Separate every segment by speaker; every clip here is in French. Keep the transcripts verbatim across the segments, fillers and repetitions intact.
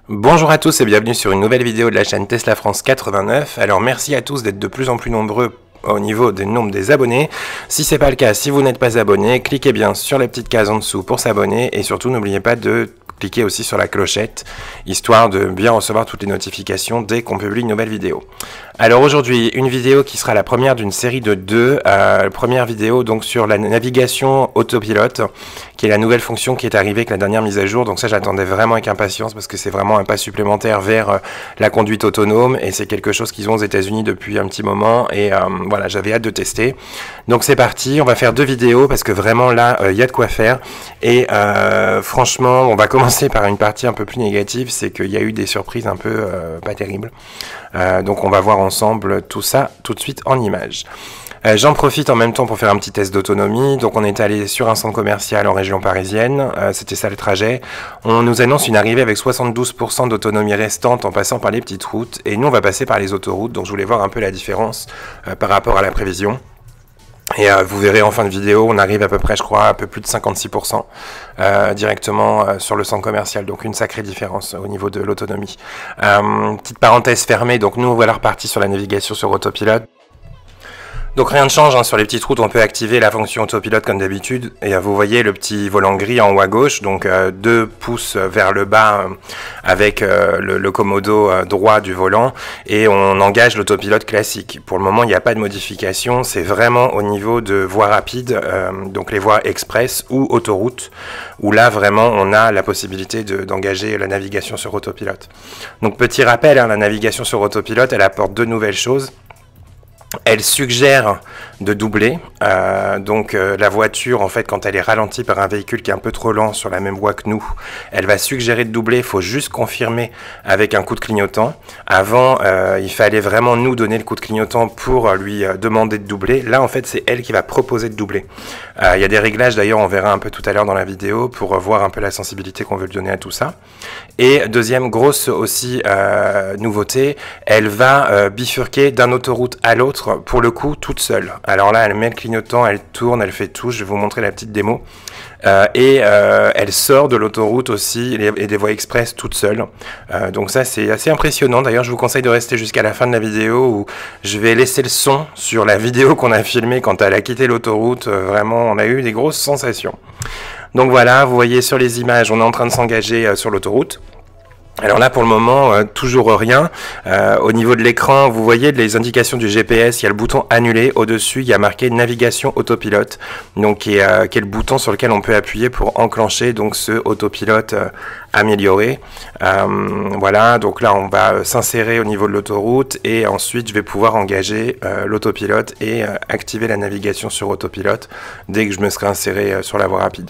Speaker 1: Bonjour à tous et bienvenue sur une nouvelle vidéo de la chaîne Tesla France quatre-vingt-neuf. Alors merci à tous d'être de plus en plus nombreux au niveau du nombre des abonnés. Si c'est pas le cas, si vous n'êtes pas abonné, cliquez bien sur la petite case en dessous pour s'abonner et surtout n'oubliez pas de cliquez aussi sur la clochette, histoire de bien recevoir toutes les notifications dès qu'on publie une nouvelle vidéo. Alors aujourd'hui, une vidéo qui sera la première d'une série de deux. Euh, première vidéo donc sur la navigation autopilote, qui est la nouvelle fonction qui est arrivée avec la dernière mise à jour. Donc ça, j'attendais vraiment avec impatience parce que c'est vraiment un pas supplémentaire vers euh, la conduite autonome et c'est quelque chose qu'ils ont aux États-Unis depuis un petit moment et euh, voilà, j'avais hâte de tester. Donc c'est parti, on va faire deux vidéos parce que vraiment là, il euh, y a de quoi faire et euh, franchement, on va commencer par une partie un peu plus négative, c'est qu'il y a eu des surprises un peu euh, pas terribles. Euh, donc on va voir ensemble tout ça tout de suite en images. Euh, J'en profite en même temps pour faire un petit test d'autonomie. Donc on est allé sur un centre commercial en région parisienne, euh, c'était ça le trajet. On nous annonce une arrivée avec soixante-douze pour cent d'autonomie restante en passant par les petites routes. Et nous on va passer par les autoroutes, donc je voulais voir un peu la différence euh, par rapport à la prévision. Et euh, vous verrez en fin de vidéo, on arrive à peu près, je crois, à un peu plus de cinquante-six pour cent euh, directement euh, sur le centre commercial. Donc une sacrée différence au niveau de l'autonomie. Euh, petite parenthèse fermée, donc nous voilà repartis sur la navigation sur autopilote. Donc rien ne change, hein, sur les petites routes on peut activer la fonction autopilote comme d'habitude et euh, vous voyez le petit volant gris en haut à gauche, donc euh, deux pouces vers le bas euh, avec euh, le, le commodo euh, droit du volant et on engage l'autopilote classique. Pour le moment il n'y a pas de modification, c'est vraiment au niveau de voies rapides, euh, donc les voies express ou autoroute, où là vraiment on a la possibilité d'engager la navigation sur autopilote. Donc petit rappel, hein, la navigation sur autopilote elle apporte deux nouvelles choses. Elle suggère de doubler, euh, donc euh, la voiture en fait quand elle est ralentie par un véhicule qui est un peu trop lent sur la même voie que nous, elle va suggérer de doubler, il faut juste confirmer avec un coup de clignotant. Avant euh, il fallait vraiment nous donner le coup de clignotant pour lui euh, demander de doubler, là en fait c'est elle qui va proposer de doubler. Euh, il y a des réglages d'ailleurs, on verra un peu tout à l'heure dans la vidéo pour euh, voir un peu la sensibilité qu'on veut lui donner à tout ça. Et deuxième grosse aussi euh, nouveauté, elle va euh, bifurquer d'un autoroute à l'autre pour le coup toute seule. Alors là elle met le clignotant, elle tourne, elle fait tout, je vais vous montrer la petite démo. Euh, et euh, elle sort de l'autoroute aussi et des voies express toute seule. Euh, donc ça c'est assez impressionnant. D'ailleurs je vous conseille de rester jusqu'à la fin de la vidéo où je vais laisser le son sur la vidéo qu'on a filmée quand elle a quitté l'autoroute. Euh, vraiment on a eu des grosses sensations. Donc voilà, vous voyez sur les images on est en train de s'engager euh, sur l'autoroute. Alors là pour le moment euh, toujours rien. Euh, au niveau de l'écran vous voyez les indications du G P S, il y a le bouton annuler, au-dessus il y a marqué navigation autopilote, donc qui est, euh, qui est le bouton sur lequel on peut appuyer pour enclencher donc ce autopilote euh, amélioré. Euh, voilà, donc là on va s'insérer au niveau de l'autoroute et ensuite je vais pouvoir engager euh, l'autopilote et euh, activer la navigation sur autopilote dès que je me serai inséré euh, sur la voie rapide.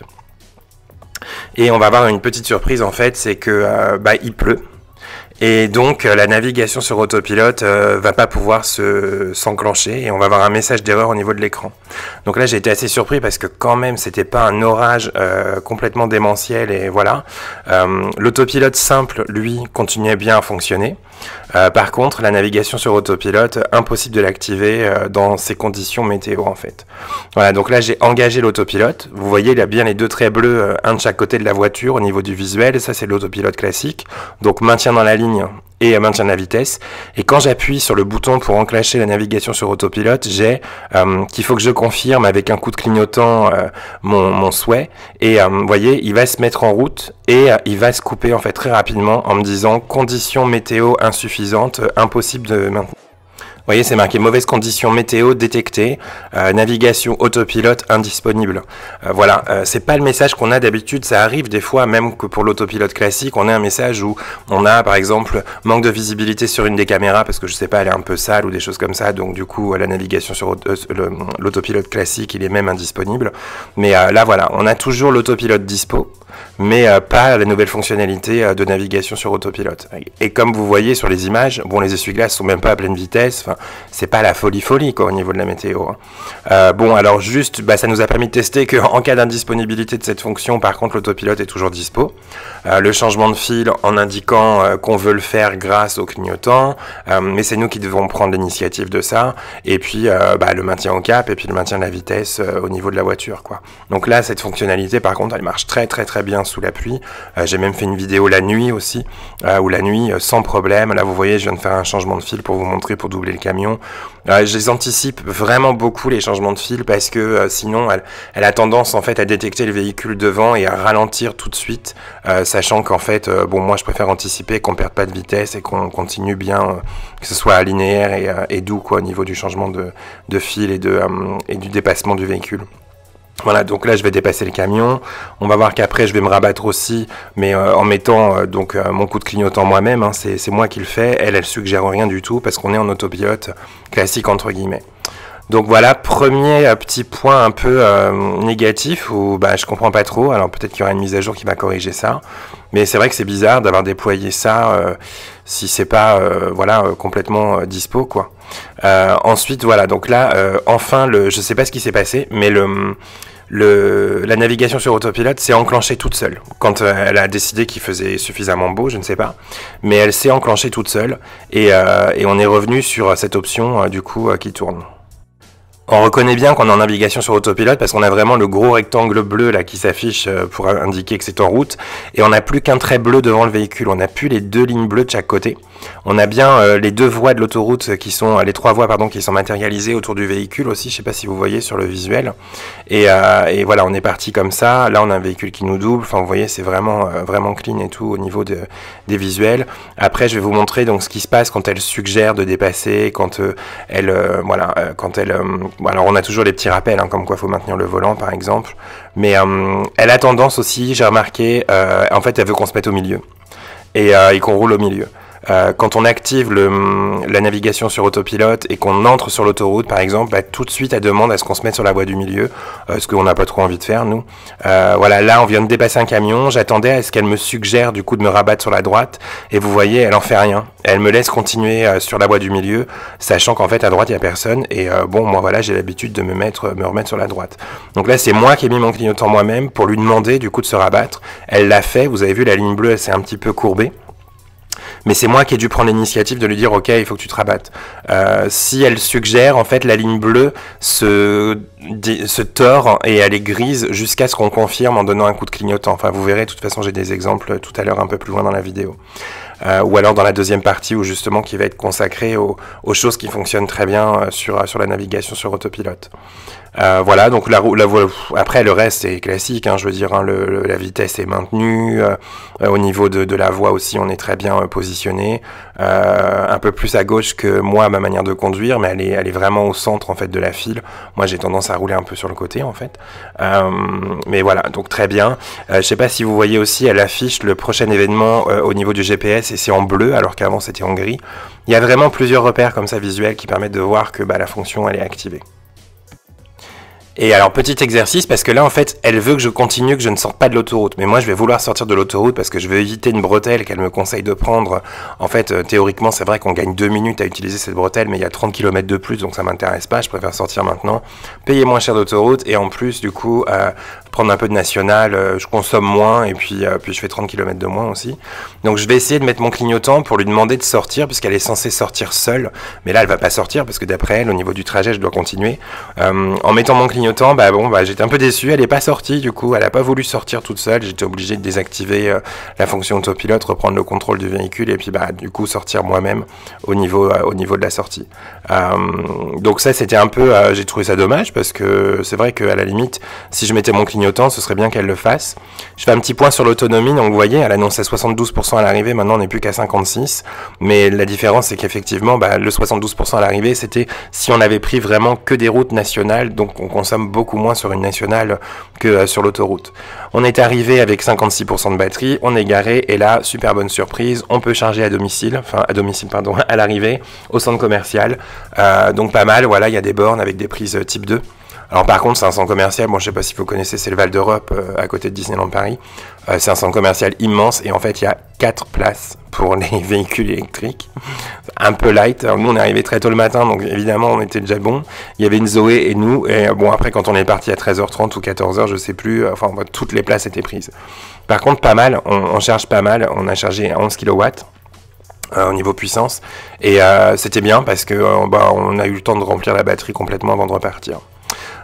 Speaker 1: Et on va avoir une petite surprise en fait, c'est que euh, bah, il pleut. Et donc euh, la navigation sur autopilote euh, va pas pouvoir se s'enclencher et on va avoir un message d'erreur au niveau de l'écran. Donc là j'ai été assez surpris parce que quand même c'était pas un orage euh, complètement démentiel et voilà. Euh, L'autopilote simple lui continuait bien à fonctionner. Euh, par contre la navigation sur autopilote impossible de l'activer euh, dans ces conditions météo en fait. Voilà, donc là j'ai engagé l'autopilote. Vous voyez il y a bien les deux traits bleus, euh, un de chaque côté de la voiture au niveau du visuel. Ça c'est l'autopilote classique. Donc maintien dans la ligne et maintien de la vitesse. Et quand j'appuie sur le bouton pour enclencher la navigation sur autopilote, j'ai euh, qu'il faut que je confirme avec un coup de clignotant euh, mon, mon souhait. Et euh, vous voyez, il va se mettre en route et euh, il va se couper en fait très rapidement en me disant conditions météo insuffisantes, euh, impossible de maintenir. Vous voyez, c'est marqué mauvaise condition météo détectée, euh, navigation autopilote indisponible. Euh, voilà, euh, c'est pas le message qu'on a d'habitude. Ça arrive des fois, même que pour l'autopilote classique, on a un message où on a, par exemple, manque de visibilité sur une des caméras parce que je sais pas, elle est un peu sale ou des choses comme ça. Donc du coup, la navigation sur euh, l'autopilote classique, il est même indisponible. Mais euh, là, voilà, on a toujours l'autopilote dispo, mais euh, pas la nouvelle fonctionnalité euh, de navigation sur autopilote. Et comme vous voyez sur les images, bon, les essuie-glaces sont même pas à pleine vitesse. Enfin, c'est pas la folie folie quoi au niveau de la météo. Hein. Euh, bon alors juste, bah, ça nous a permis de tester qu'en cas d'indisponibilité de cette fonction, par contre l'autopilote est toujours dispo. Euh, le changement de fil en indiquant euh, qu'on veut le faire grâce au clignotant, euh, mais c'est nous qui devons prendre l'initiative de ça. Et puis euh, bah, le maintien au cap et puis le maintien de la vitesse euh, au niveau de la voiture quoi. Donc là cette fonctionnalité par contre elle marche très très très bien. bien sous la pluie. Euh, j'ai même fait une vidéo la nuit aussi, euh, où la nuit, euh, sans problème. Là, vous voyez, je viens de faire un changement de fil pour vous montrer, pour doubler le camion. Euh, je les anticipe vraiment beaucoup, les changements de fil, parce que euh, sinon, elle, elle a tendance en fait à détecter le véhicule devant et à ralentir tout de suite, euh, sachant qu'en fait, euh, bon, moi, je préfère anticiper qu'on perde pas de vitesse et qu'on continue bien, euh, que ce soit linéaire et, euh, et doux, quoi, au niveau du changement de, de fil et, de, euh, et du dépassement du véhicule. Voilà, donc là je vais dépasser le camion. On va voir qu'après je vais me rabattre aussi, mais euh, en mettant euh, donc euh, mon coup de clignotant moi-même, hein, c'est, c'est moi qui le fais. Elle, elle suggère rien du tout parce qu'on est en autopilote classique entre guillemets. Donc voilà, premier euh, petit point un peu euh, négatif où bah, je comprends pas trop. Alors peut-être qu'il y aura une mise à jour qui va corriger ça, mais c'est vrai que c'est bizarre d'avoir déployé ça euh, si c'est pas euh, voilà euh, complètement euh, dispo quoi. Euh, ensuite voilà, donc là euh, enfin le, je sais pas ce qui s'est passé, mais le Le, la navigation sur autopilote s'est enclenchée toute seule. Quand euh, elle a décidé qu'il faisait suffisamment beau, je ne sais pas, mais elle s'est enclenchée toute seule et, euh, et on est revenu sur cette option euh, du coup euh, qui tourne. On reconnaît bien qu'on est en navigation sur autopilote parce qu'on a vraiment le gros rectangle bleu là qui s'affiche pour indiquer que c'est en route et on n'a plus qu'un trait bleu devant le véhicule, on n'a plus les deux lignes bleues de chaque côté. On a bien euh, les deux voies de l'autoroute qui sont, les trois voies pardon, qui sont matérialisées autour du véhicule aussi, je sais pas si vous voyez sur le visuel. Et, euh, et voilà, on est parti comme ça, là on a un véhicule qui nous double, enfin vous voyez c'est vraiment, euh, vraiment clean et tout au niveau de, des visuels. Après je vais vous montrer donc ce qui se passe quand elle suggère de dépasser, quand euh, elle, euh, voilà, euh, quand elle... Euh, Bon, alors on a toujours les petits rappels, hein, comme quoi il faut maintenir le volant par exemple, mais euh, elle a tendance aussi, j'ai remarqué, euh, en fait elle veut qu'on se mette au milieu et, euh, et qu'on roule au milieu. Euh, quand on active le, la navigation sur autopilote et qu'on entre sur l'autoroute par exemple, bah, tout de suite elle demande à ce qu'on se mette sur la voie du milieu, euh, ce qu'on n'a pas trop envie de faire nous. Euh, voilà, là on vient de dépasser un camion, j'attendais à ce qu'elle me suggère du coup de me rabattre sur la droite et vous voyez elle en fait rien. Elle me laisse continuer euh, sur la voie du milieu, sachant qu'en fait à droite il n'y a personne et euh, bon moi voilà j'ai l'habitude de me mettre, me remettre sur la droite. Donc là c'est moi qui ai mis mon clignotant moi-même pour lui demander du coup de se rabattre. Elle l'a fait, vous avez vu la ligne bleue elle s'est un petit peu courbée. Mais c'est moi qui ai dû prendre l'initiative de lui dire ok il faut que tu te rabattes. Euh, si elle suggère en fait la ligne bleue se, se tord et elle est grise jusqu'à ce qu'on confirme en donnant un coup de clignotant. Enfin vous verrez, de toute façon j'ai des exemples tout à l'heure un peu plus loin dans la vidéo. Euh, ou alors dans la deuxième partie où justement qui va être consacrée aux, aux choses qui fonctionnent très bien sur, sur la navigation sur autopilote. Euh, voilà, donc la, la voie, après le reste est classique, hein, je veux dire, hein, le, le, la vitesse est maintenue, euh, au niveau de, de la voie aussi on est très bien euh, positionné, euh, un peu plus à gauche que moi ma manière de conduire, mais elle est, elle est vraiment au centre en fait de la file. Moi j'ai tendance à rouler un peu sur le côté en fait, euh, mais voilà, donc très bien. Euh, je sais pas si vous voyez aussi, elle affiche le prochain événement euh, au niveau du G P S et c'est en bleu alors qu'avant c'était en gris. Il y a vraiment plusieurs repères comme ça visuels qui permettent de voir que bah, la fonction elle est activée. Et alors petit exercice parce que là en fait elle veut que je continue, que je ne sorte pas de l'autoroute, mais moi je vais vouloir sortir de l'autoroute parce que je veux éviter une bretelle qu'elle me conseille de prendre. En fait euh, théoriquement c'est vrai qu'on gagne deux minutes à utiliser cette bretelle, mais il y a trente kilomètres de plus donc ça m'intéresse pas, je préfère sortir maintenant, payer moins cher d'autoroute et en plus du coup euh, prendre un peu de national, euh, je consomme moins et puis, euh, puis je fais trente kilomètres de moins aussi. Donc je vais essayer de mettre mon clignotant pour lui demander de sortir puisqu'elle est censée sortir seule, mais là elle va pas sortir parce que d'après elle au niveau du trajet je dois continuer. Euh, en mettant mon clignotant Temps, bah bon, bah j'étais un peu déçu, elle est pas sortie du coup, elle a pas voulu sortir toute seule, j'étais obligé de désactiver euh, la fonction autopilote, reprendre le contrôle du véhicule et puis bah du coup sortir moi-même au niveau euh, au niveau de la sortie. Euh, donc ça c'était un peu, euh, j'ai trouvé ça dommage parce que c'est vrai qu'à la limite, si je mettais mon clignotant, ce serait bien qu'elle le fasse. Je fais un petit point sur l'autonomie, donc vous voyez, elle annonçait soixante-douze pour cent à l'arrivée, maintenant on n'est plus qu'à cinquante-six, mais la différence c'est qu'effectivement, bah, le soixante-douze pour cent à l'arrivée, c'était si on avait pris vraiment que des routes nationales, donc on consomme beaucoup moins sur une nationale que euh, sur l'autoroute. On est arrivé avec cinquante-six pour cent de batterie, on est garé et là, super bonne surprise, on peut charger à domicile, enfin à domicile pardon, à l'arrivée, au centre commercial, euh, donc pas mal, voilà, il y a des bornes avec des prises type deux. Alors par contre c'est un centre commercial, bon je sais pas si vous connaissez, c'est le Val d'Europe euh, à côté de Disneyland Paris, euh, c'est un centre commercial immense et en fait il y a quatre places pour les véhicules électriques, un peu light. Alors, nous on est arrivé très tôt le matin donc évidemment on était déjà bon, il y avait une Zoé et nous et bon après quand on est parti à treize heures trente ou quatorze heures je sais plus, euh, enfin toutes les places étaient prises. Par contre pas mal, on, on charge pas mal, on a chargé à onze kilowatts. Euh, au niveau puissance et euh, c'était bien parce que euh, bah, on a eu le temps de remplir la batterie complètement avant de repartir.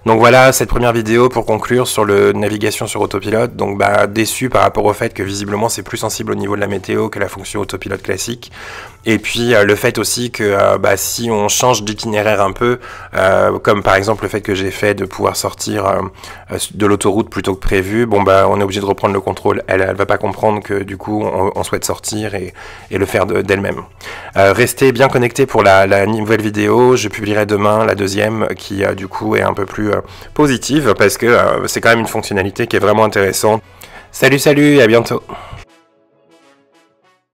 Speaker 1: Donc voilà, cette première vidéo pour conclure sur le navigation sur autopilote. Donc bah déçu par rapport au fait que visiblement c'est plus sensible au niveau de la météo que la fonction autopilote classique. Et puis euh, le fait aussi que euh, bah, si on change d'itinéraire un peu, euh, comme par exemple le fait que j'ai fait de pouvoir sortir euh, de l'autoroute plutôt que prévu, bon bah on est obligé de reprendre le contrôle. Elle, elle va pas comprendre que du coup on, on souhaite sortir et, et le faire de, d'elle-même. Euh, restez bien connectés pour la, la nouvelle vidéo. Je publierai demain la deuxième qui euh, du coup est un peu plus euh, positive parce que euh, c'est quand même une fonctionnalité qui est vraiment intéressante. Salut salut, à bientôt.